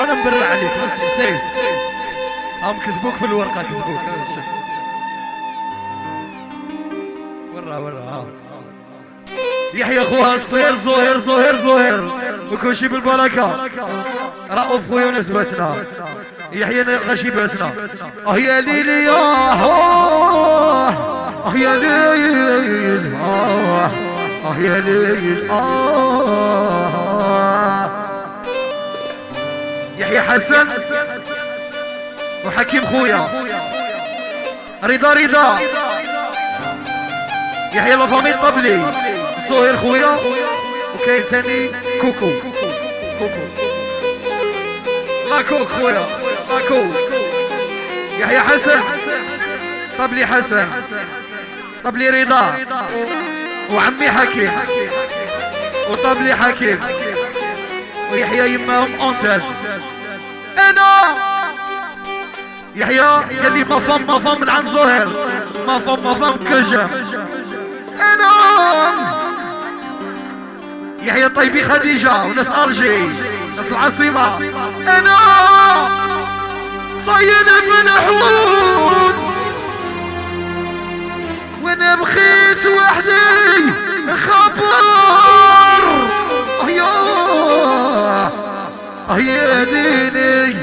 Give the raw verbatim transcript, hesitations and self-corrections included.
انا مبرع عليك بس سيس هم كسبوك في الورقه كسبوك ورا ورا يحيى خوها الصهير زهير زهير زهير وكل شي بالبركه رؤوف خويا ونسبتنا يحيى غشي باسنا اه يا ليلي يا اه اه يا ليل اه اه يا ليل اه يحيى حسن وحكيم خويا رضا رضا يحيى لافامي طبلي صهير خويا وكاين ثاني كوكو كوكو لا كوك خويا لا كوك يحيى حسن طبلي حسن طبلي رضا وعمي حكيم وطبلي حكيم ويحيى يماهم اونتاز انا يحيى قال لي ما فهم ما فهم من عند زهير ما فهم ما فهم كجا انا يحيى طيبي خديجه وناس ارجي ناس العاصمه انا صيد في الحوض وانا بخيت وحدي خبر اه يا اه يا ديني